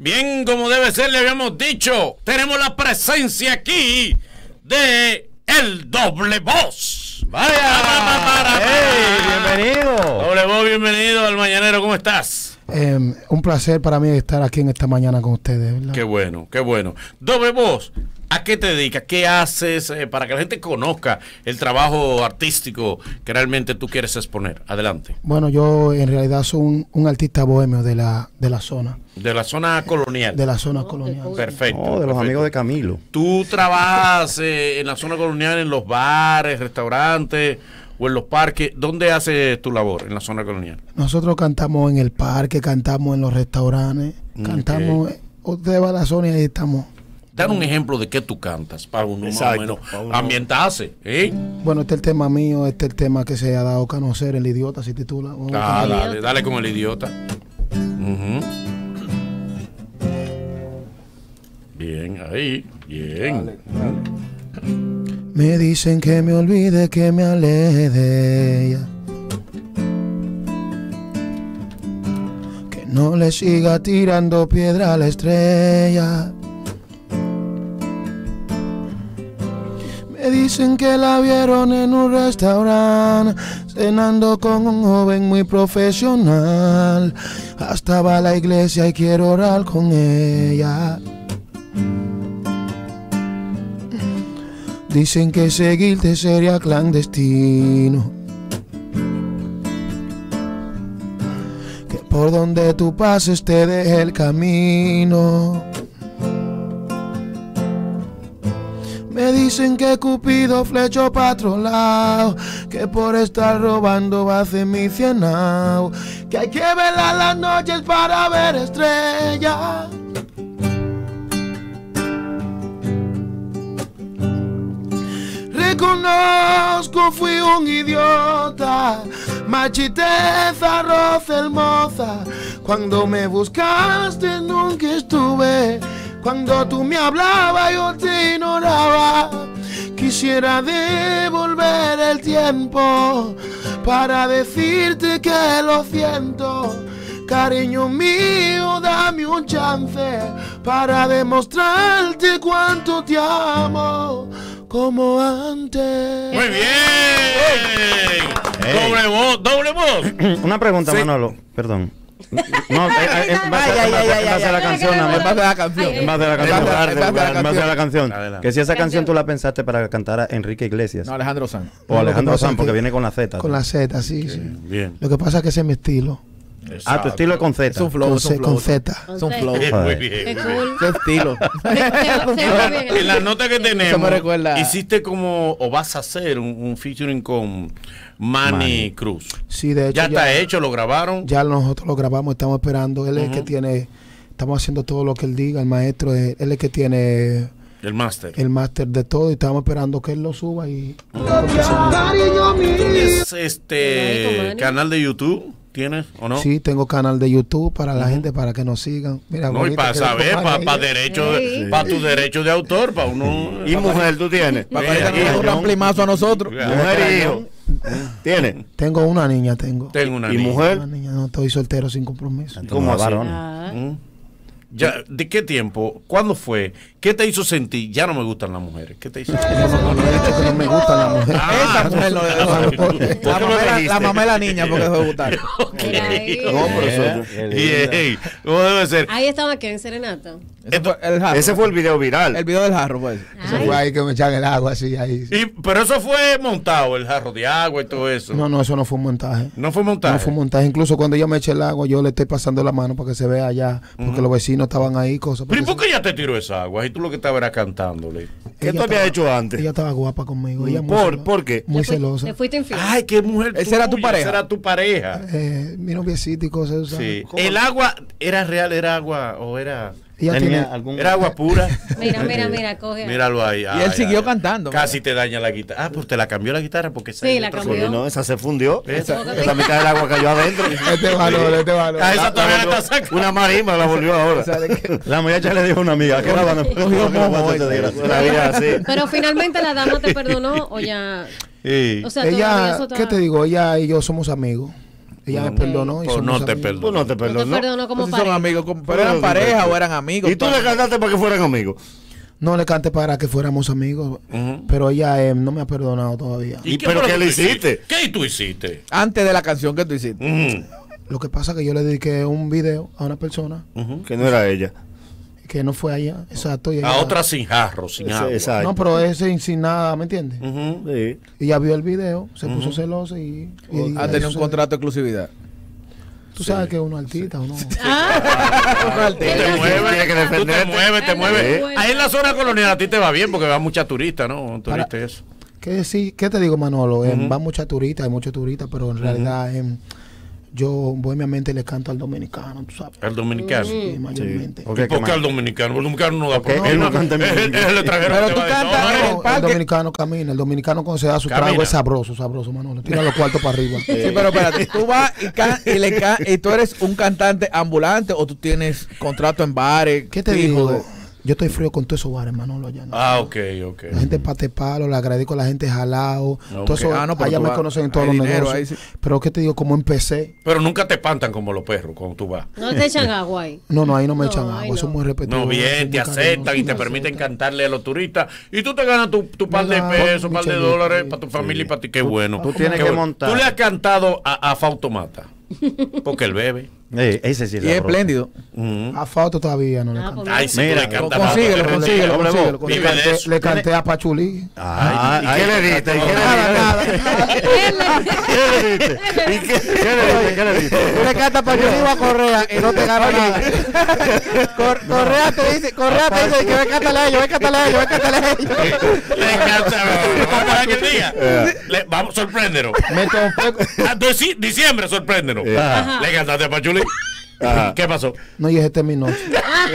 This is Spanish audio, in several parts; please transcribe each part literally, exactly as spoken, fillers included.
Bien, como debe ser, le habíamos dicho, tenemos la presencia aquí de el Doble Voz. ¡Vaya! ¡Hey! ¡Bienvenido! Doble Voz, bienvenido al Mañanero, ¿cómo estás? Eh, un placer para mí estar aquí en esta mañana con ustedes, ¿verdad? Qué bueno, qué bueno. Doble Voz, ¿a qué te dedicas? ¿Qué haces eh, para que la gente conozca el trabajo artístico que realmente tú quieres exponer? Adelante. Bueno, yo en realidad soy un, un artista bohemio de la, de la zona. De la zona colonial. De la zona oh, colonial. Perfecto. Oh, de los perfecto. amigos de Camilo. ¿Tú trabajas eh, en la zona colonial, en los bares, restaurantes o en los parques? ¿Dónde haces tu labor en la zona colonial? Nosotros cantamos en el parque, cantamos en los restaurantes, okay. cantamos... Usted va a la zona y ahí estamos. Dan un ejemplo de qué tú cantas para uno Exacto, más o menos uno... ambientarse. ¿eh? Bueno, este es el tema mío, este es el tema que se ha dado a conocer, El Idiota, se titula. Oh, ah, dale, idiota. dale con El Idiota. Uh-huh. Bien, ahí, bien. Dale, dale. Me dicen que me olvide, que me aleje de ella, que no le siga tirando piedra a la estrella. Me dicen que la vieron en un restaurante cenando con un joven muy profesional. Hasta va a la iglesia y quiero orar con ella. Dicen que seguirte sería clandestino, que por donde tú pases te deje el camino. Me dicen que Cupido flechó pa' otro lado, que por estar robando va a hacer mi cienao, que hay que velar las noches para ver estrellas. Reconozco, fui un idiota, machiteza, roza hermosa. Cuando me buscaste nunca estuve, cuando tú me hablabas yo te ignoraba. Quisiera devolver el tiempo para decirte que lo siento. Cariño mío, dame un chance para demostrarte cuánto te amo, como antes. Muy bien. Hey. Doble voz, doble voz. Una pregunta, sí. Manolo, perdón. No, en base a la canción, en base a la canción, en base a la canción, en base a la canción, que si esa canción tú la pensaste para que cantara Enrique Iglesias. No, Alejandro Sanz. O Alejandro Sanz, porque viene con la Z. Con la Z, sí, sí. Bien. Lo que pasa es que ese es mi estilo. Exacto. Ah, tu estilo es con Z. Es un flow, con, es un flow. Con Z. Es un flow. Muy bien. Es cool. Qué estilo. En la nota que tenemos, me recuerda... hiciste como, o vas a hacer un, un featuring con Manny, Manny Cruz. Sí, de hecho. Ya, ya está hecho, lo grabaron. Ya nosotros lo grabamos, estamos esperando. Él es uh-huh. el que tiene, estamos haciendo todo lo que él diga, el maestro, él es el que tiene... El máster. El máster de todo y estamos esperando que él lo suba y... ¿Tienes este canal de YouTube? ¿Tienes o no? Sí, tengo canal de YouTube para la uh-huh. gente, para que nos sigan. Mira, no, y para saber, para pa derecho, sí. para tu derecho de autor, para uno. ¿Y mujer tú tienes? Para que haya un amplimazo a nosotros. Mujer y hijo. ¿Tienes? Tengo una niña, tengo. Tengo una ¿Y niña. mujer? Una niña, no, estoy soltero sin compromiso. ¿Cómo varón? Ah. ¿Mm? Ya, ¿de qué tiempo? ¿Cuándo fue? ¿Qué te hizo sentir? Ya no me gustan las mujeres. ¿Qué te hizo sentir? No, no, no, he dicho que no me gustan las mujeres. Ah, esa mujer no le la, mamá, la mamá de la niña porque dejó de gustar. Okay. No, pero eso. Bien. ¿Cómo debe ser? Ahí estaba que en Serenata. Ese fue el, jarro. Ese fue el video viral. El video del jarro, pues. Eso fue ahí que me echan el agua así ahí. Y, pero eso fue montado, el jarro de agua y todo eso. No, no, eso no fue un montaje. No fue montaje. No fue un montaje. Incluso cuando yo me eché el agua, yo le estoy pasando la mano para que se vea allá, porque uh-huh. los vecinos estaban ahí, cosas. ¿Pero y por qué ella te tiró esa agua? Y tú lo que estabas era cantándole. ¿Qué tú habías hecho antes? Ella estaba guapa conmigo. Ella ¿Por, celosa, ¿Por qué? Muy ¿Le fui, celosa. ¿Le fuiste infiel? Ay, qué mujer. ¿Esa era tu pareja? Esa era tu pareja. Eh, mi noviecita y cosas. Sí. ¿El agua era real, era agua o era...? Ella tenía tiene... algún... Era agua pura. Mira, mira, mira, coge. Míralo ahí. Y ay, él siguió ay, cantando. Casi te daña la guitarra. Ah, pues te la cambió la guitarra porque esa sí, la cambió. No, esa se fundió. Esa, esa mitad del agua cayó adentro. Este valor, este valor. Ah, esa todavía está sacando. Una marimba la volvió ahora. La muchacha le dijo a una amiga que la van a Pero finalmente la dama te perdonó o ya. Sí. O sea, ella, ¿qué te digo? Ella y yo somos amigos. Ella me Ok. perdonó. y Pues somos no te amigos. perdonó. Pues no te No te perdonó. perdonó como Pues si son pareja. amigos, como- pero eran pareja o eran amigos. Y tú le cantaste para que fueran amigos. No le canté para que fuéramos amigos, Ujú. pero ella eh, no me ha perdonado todavía. ¿Y qué pero fue lo qué que le tú hiciste? ¿Qué tú hiciste? Antes de la canción que tú hiciste. Ujú, Lo que pasa es que yo le dediqué un video a una persona ujú. Que no era ella. que no fue allá, exacto. Y A ella- otra sin jarro, sin Esa- agua. Exacto. No, pero ese sin nada, ¿me entiendes? Ujú. Sí. Y ella vio el video, se puso celosa y... y- Ha y tenido un eso- contrato de exclusividad. Tú sabes que uno artista, uno... Ah, Tú te Tiene mueves, que tú te defenderte. mueves, te Ay, mueves. bueno. Ahí en la zona colonial a ti te va bien porque va mucha turista, ¿no? Para- Turista y eso. ¿Qué, sí, ¿Qué te digo, Manolo? Em, Ujú. va mucha turista, hay muchos turistas, pero en realidad em, yo bohemiamente le canto al dominicano, tú sabes. El dominicano. Sí, mayormente. Ok, ¿Y ¿qué por qué más? al dominicano? El dominicano no da Ok, por él no canta en Es el- inglés. es el extranjero Pero que tú va de cantas dólares. en No, el parque. dominicano camina, el dominicano cuando se da su Camina. trago es sabroso, sabroso, Manolo. Tira los cuartos para arriba. Sí, pero espérate, tú vas y, can- y, le can- y tú eres un cantante ambulante o tú tienes contrato en bares. ¿Qué te fijo digo? de- Yo estoy frío con todos esos bares, Manolo, allá. ¿no? Ah, ok, ok. La gente pate palo, le agradezco a la gente jalado. Ok. Todo eso, Ah, no, pero allá tú me vas- conocen en todos hay los dinero negocios. ahí, sí. Pero ¿qué te digo? Como empecé. Pero nunca te espantan como los perros cuando tú vas. no te echan agua ahí. No, no, ahí no me No, echan ahí agua. Eso no. es muy respetuoso. No, bien, te muy aceptan cariñoso, y te me permiten aceptan. cantarle a los turistas. Y tú te ganas tu, tu par de Me da pesos, un par de michelito, dólares sí. para tu familia y para ti. Qué bueno. tú tienes Qué que bueno. montar. Tú le has cantado a, a Fautomata. Porque él bebe. Eh, ese sí Y es sabroso. espléndido. Ujú. A Fausto todavía no le Ah, canto. pues Ay, si Mira, tú le cantas consíguelo, Fauto. consíguelo, Doble voz. consíguelo, Le Vive de canté, eso. le canté a Pachulí. Ah, ¿Y ahí- qué le diste? ¿Y qué le Nada, diste? nada. ¿Qué le diste? ¿Y qué, qué le diste? ¿Qué le diste? Tú le cantas para yo iba a Correa y no te gana nada. Cor- Correa te dice, Correa te dice que ven cántale a ellos, ven cántale a ellos, ven cántale a ellos. Le encanta. Vamos a ver qué día. Le- Vamos, sorpréndenos. Me topé. Ah, dici- Diciembre, sorpréndenos. Ajá. Le cantaste a Pachuli. Ajá. ¿Qué pasó? No, y este es mi noche.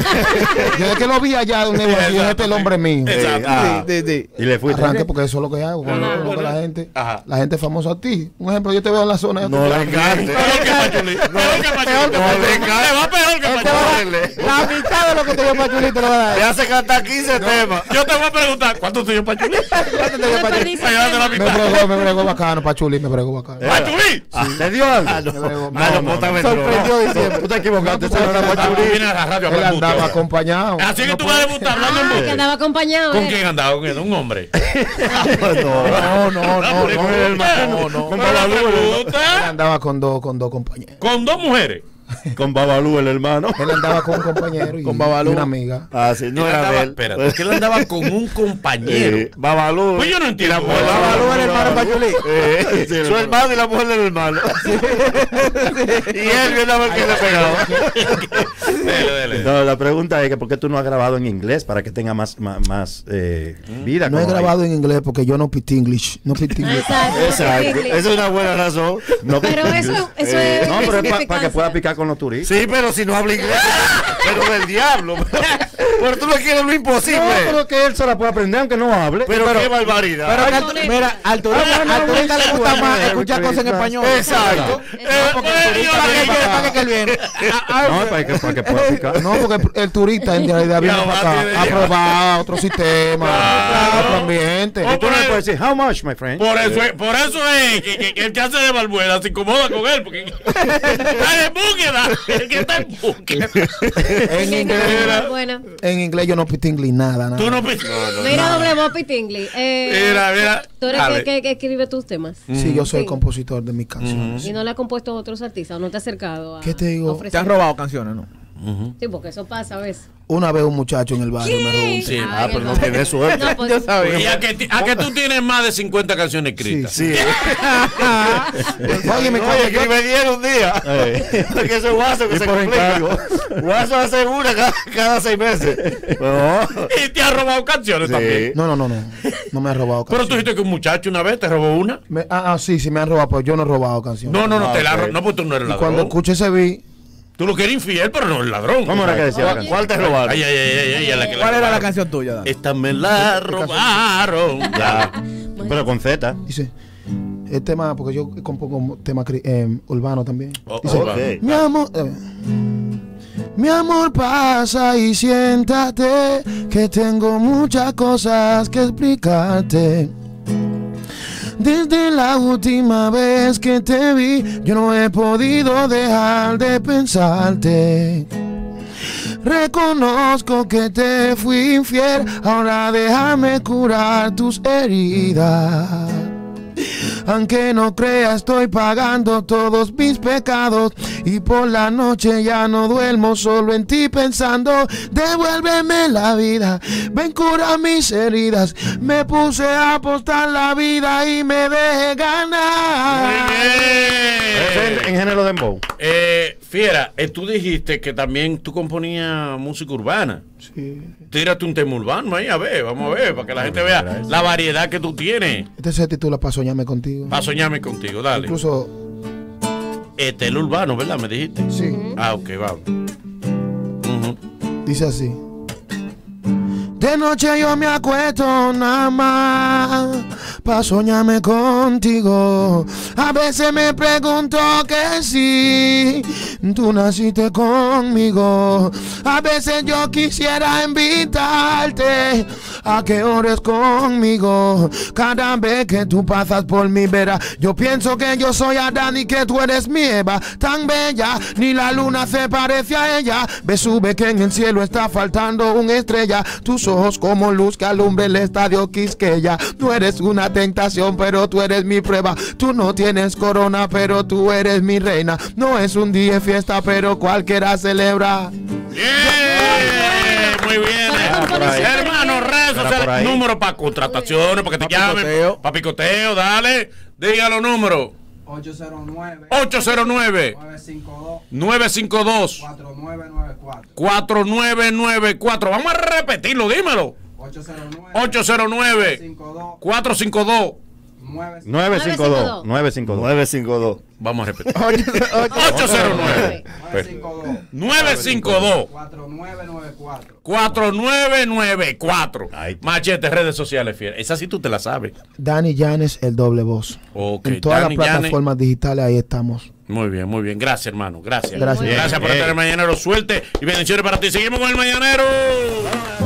Desde que lo vi allá de un negocio, Exacto, dije, este es el hombre mío. Exacto. Ah. Sí, sí, sí. Y le fuiste. Arranque porque eso es lo que hago. Cuando Ajá. yo conozco a la gente, Ajá. la gente famosa a ti. Un ejemplo, yo te veo en la zona. yo te- No le encante. Peor que Pachuli. Peor que Pachuli. Le va peor que Pachuli. La mitad de lo que te dio Pachuli te lo va a Le dar. hace cantar quince temas. Yo te voy a preguntar, ¿cuánto te dio Pachuli? ¿Cuánto te dio Pachuli? Dice Para llevarte la que- Me mitad. bregó, me bregó bacano, Pachuli, me bregó bacano. ¡Pachuli! ¿Te dio algo? Ah, no. Me bregó- Ah, no, no, puta no, me Sorprendió entró. diciendo. Tú te equivocaste, No, ese no era tú Pachuli. Viene a la radio a Él hablar andaba mucho. acompañado. Así que No tú vas a debutar hablando en Ah, que mucho. andaba acompañado. ¿Con eh. quién andaba? ¿Con quién? ¿Un hombre? No, no, no, no, pero no, con el no, no. Con Babalú. Él andaba con dos, con dos compañeros. Con dos mujeres. Con Babalú, el hermano. Él andaba con un compañero y, Con Babalú. y una amiga. Ah, sí, no Él era andaba- de él. Espérate, es que él andaba con un compañero. Eh, Babalú. Pues yo no entiendo. Y la mujer- Babalú era el hermano de Pachuli. Eh, Sí, el su hermano. hermano y la mujer del hermano. Y él viene a ver qué le pegaba. Dele, dele. No, la pregunta es que ¿por qué tú no has grabado en inglés para que tenga más, más, más eh, vida? No he como ahí? grabado en inglés porque yo no pit English. No pit English. Exacto. Exacto. Esa es una buena razón. No, Pero eso, eso Eh, es. no, pero es para que significancia. pueda picar con los turistas. Sí, pero si no habla inglés, pero del diablo. Pero tú no quieres lo imposible. No, pero que él se la puede aprender aunque no hable. Pero qué barbaridad. Pero que al- Pone- mira, al turista, Ah, bueno, al turista le gusta bueno, más bueno, escuchar cosas en Christmas. español. Exacto. Eh, Porque eh, el turista yo para que- digo- para que él viene. No, para que, para que pueda picar. No, porque el, el turista en realidad viene Ya, para va, acá tiene- a probar otro sistema, Claro. otro ambiente. Oh, Y tú no le puedes decir, how much, my friend? Por eso, es- por eso es que, que- que el que hace de Balbuena se incomoda con él, porque está en búsqueda. El que está en búsqueda. En inglés, Buena. en inglés yo no pit English nada, nada. Tú no pi- Mira, doble voz Pitingli. Eh, Mira, mira. Tú eres Dale. el que, que escribe tus temas. Sí, yo soy Sí. el compositor de mis canciones. Y no le ha compuesto a otros artistas, o no te ha acercado a. ¿Qué te digo? a ofrecer? Te han robado canciones, ¿no? Sí, porque eso pasa a veces. Una vez un muchacho en el barrio me robó un Sí. tema. Ah, pero no tiene suerte. No, pues, Yo sabía. ¿Y a que, ti- a que tú tienes más de cincuenta canciones escritas? Sí. Oye, me Oye, escribe diez un día. Porque eso es guaso que Y se por complica. encargo. Guaso hace una cada, cada seis meses. No. Y te ha robado canciones Sí. también. No, no, no, no. No me ha robado Pero tú canciones. dijiste que un muchacho una vez te robó una. Me- ah, ah, sí, sí me han robado, pero yo no he robado canciones. No, no, no, Ah, te la ok. ro- No, pues tú no eres Y ladrón. cuando escuché ese beat, Tú lo que eres infiel, pero no el ladrón. ¿Cómo era que decía la ¿Cuál, canción? cuál te robaron? Ay, ay, ay, ay, ay, ay, la que ¿Cuál era la robaron. canción tuya, Dan? Esta me la robaron. Ya. Pero con Z. dice, el tema, porque yo compongo tema cri- eh, urbano también. Oh, Dice, oh, Ok. mi amor, eh, mi amor pasa y siéntate, que tengo muchas cosas que explicarte. Desde la última vez que te vi, yo no he podido dejar de pensarte. Reconozco que te fui infiel, ahora déjame curar tus heridas. Aunque no creas, estoy pagando todos mis pecados y por la noche ya no duermo solo en ti pensando. Devuélveme la vida, ven cura mis heridas. Me puse a apostar la vida y me dejé ganar. En, en género de dembow. Eh, Fiera, eh, tú dijiste que también tú componías música urbana. Sí. Tírate un tema urbano ahí, a ver, vamos a ver, para que la gente vea la variedad que tú tienes. Este se titula Pa' soñarme contigo. Para soñarme contigo, dale. Incluso. Este es el urbano, ¿verdad? Me dijiste. Sí. Ah, ok, vamos. Uh-huh. Dice así. De noche yo me acuesto nada más pa' soñarme contigo. A veces me pregunto que si tú naciste conmigo. A veces yo quisiera invitarte a que ores conmigo. Cada vez que tú pasas por mi vera, yo pienso que yo soy Adán y que tú eres mi Eva. Tan bella, ni la luna se parece a ella. Ve, sube que en el cielo está faltando una estrella. Tus ojos como luz que alumbra el estadio Quisqueya. No eres una tentación, pero tú eres mi prueba. Tú no tienes corona, pero tú eres mi reina. No es un día de fiesta, pero cualquiera celebra. Yeah, muy bien. Hermano, redes sociales, número para contrataciones, para que te llamen, para picoteo, dale. Diga los números. ocho cero nueve, ocho cero nueve, nueve cinco dos, cuatro nueve nueve cuatro. cuatro nueve nueve cuatro. Vamos a repetirlo, dímelo. ocho cero nueve, cuatro cinco dos, nueve cinco dos. nueve cinco dos. nueve cinco dos. Vamos a repetir. ocho cero nueve, nueve cinco dos, cuatro nueve nueve cuatro. cuatro nueve nueve cuatro. Machete, redes sociales, fiel. Esa sí tú te la sabes. Dani Llanes, el doble voz. Okay. En todas Dani las plataformas Llanes. digitales, ahí estamos. Muy bien, muy bien. Gracias, hermano. Gracias. Gracias. Gracias por estar en el Mañanero. Suerte y bendiciones para ti. Seguimos con el Mañanero.